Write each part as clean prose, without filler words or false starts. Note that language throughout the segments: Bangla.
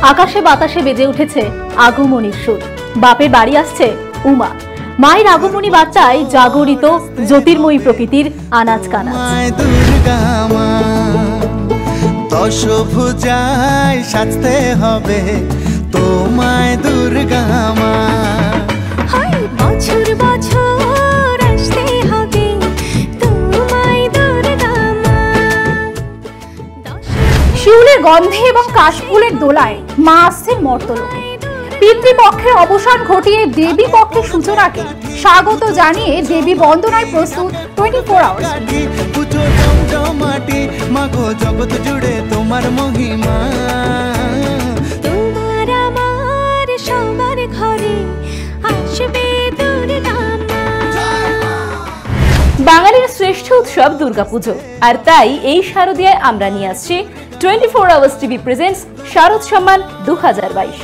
আকাশে বাতাসে বেজে উঠেছে আগমনীর সুর। বাপের বাড়ি আসছে উমা। মায়ের আগমনী বার্তায় জাগরিত জ্যোতির্ময়ী প্রকৃতির আনাজ কানাজ। দশভুজায় সাজতে হবে তোমায় দুর্গা মা। বছর বছর আসতে হবে তোমায় দুর্গা মা। শিউলির গন্ধে এবং কাশফুলের দোলায় মা আসছেন মর্তলোকে। পিতৃপক্ষের অবসান ঘটিয়ে দেবী পক্ষের সূচনাকে স্বাগত জানিয়ে দেবী বন্দনায় প্রস্তুত 24 আওয়ার্স। মাগো জগৎ জুড়ে তোমার মহিমা, তোমার আমার সবার ঘরে আসবে দুর্গা মা। বাঙালির শ্রেষ্ঠ উৎসব দুর্গাপুজো, আর তাই এই শারদীয়ায় আমরা নিয়ে আসছি 24 আওয়ার্স টিভি প্রেজেন্টস শারদ সম্মান 2022।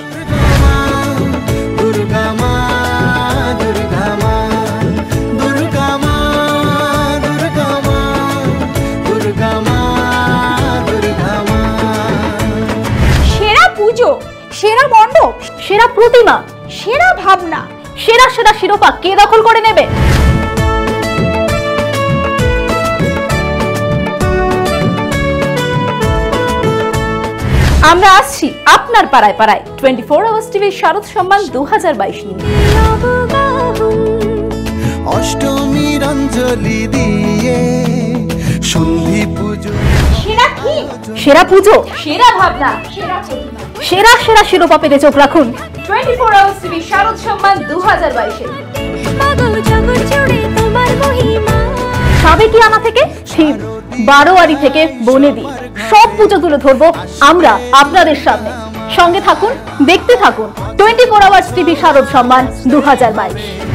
দুর্গা মা দুর্গা মা দুর্গা মা দুর্গা মা দুর্গা মা দুর্গা মা। সেরা পুজো, সেরা মণ্ডপ, সেরা প্রতিমা, সেরা ভাবনা, সেরা সেরা শিরোপা কে দখল করে নেবে? আমরা আসছি আপনার পাড়ায় পাড়ায় 24 আওয়ার্স টিভির শারদ সম্মান 2022 নিয়ে। অষ্টমীর অঞ্জলি দিয়ে সন্ধি পুজো। সেরা কি? সেরা পুজো, সেরা ভাবনা, সেরা সেরা শিরোপা পেতে চোখ রাখুন 24 আওয়ার্স টিভির শারদ সম্মান 2022-এ। সাবেকি আনা থেকে শিব, বারোয়ারি থেকে বনেদি, সব পুজো তুলে ধরবো আমরা আপনাদের সামনে। সঙ্গে থাকুন, দেখতে থাকুন 24 আওয়ার্স টিভি শারদ সম্মান 2022।